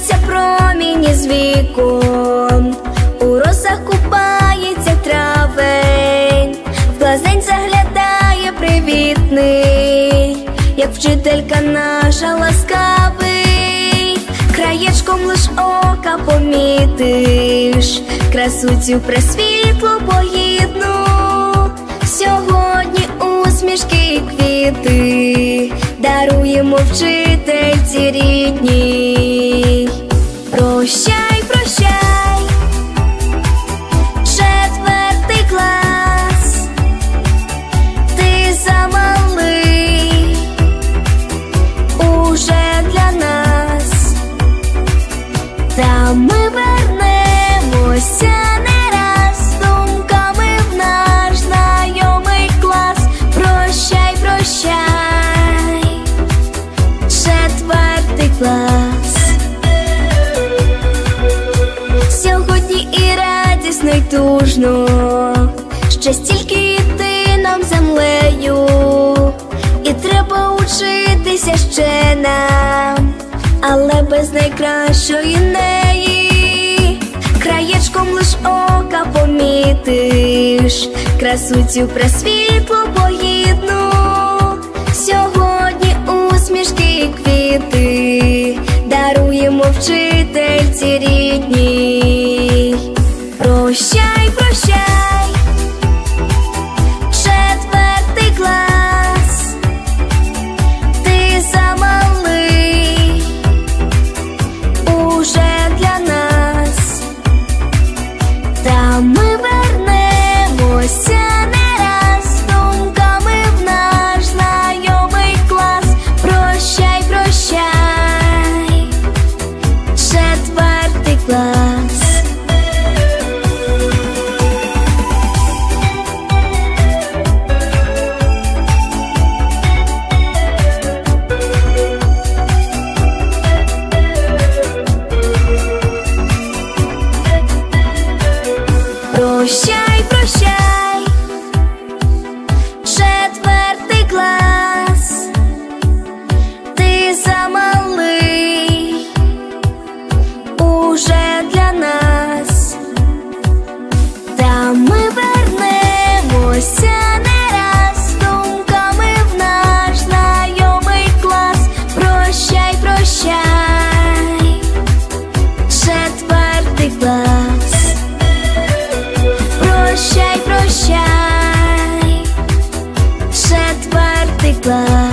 торкаються проміні з вікон, у росах купається травень, в глазень заглядає привітний, як вчителька наша ласкавий. Краєчком лиш ока помітиш красу цю пресвітлу погідну. Сьогодні усмішки і квіти даруємо вчительці рідній. Прощай, прощай, 4 клас, ти замалий уже для нас, та ми вернемося не раз думками в наш знайомий клас. Прощай, прощай, 4 клас. Сьогодні і радісно, й тужно, ще стільки йти нам землею, і треба учитися ще нам, але без найкращої неї. Краєчком лиш ока помітиш красу цю пресвітлу погідну. Сьогодні усмішки і квіти даруємо вчительці рідній. Прощай, прощай, 4 клас, ти замалий уже для нас, та ми вернемося не раз думками в наш знайомий клас. Прощай, прощай, 4 клас. Прощай, прощай, 4 клас, ти замалий уже для нас, та ми вернемося не раз думками в наш знайомий клас. Прощай, прощай, 4 клас. Прощай, прощай, 4 клас.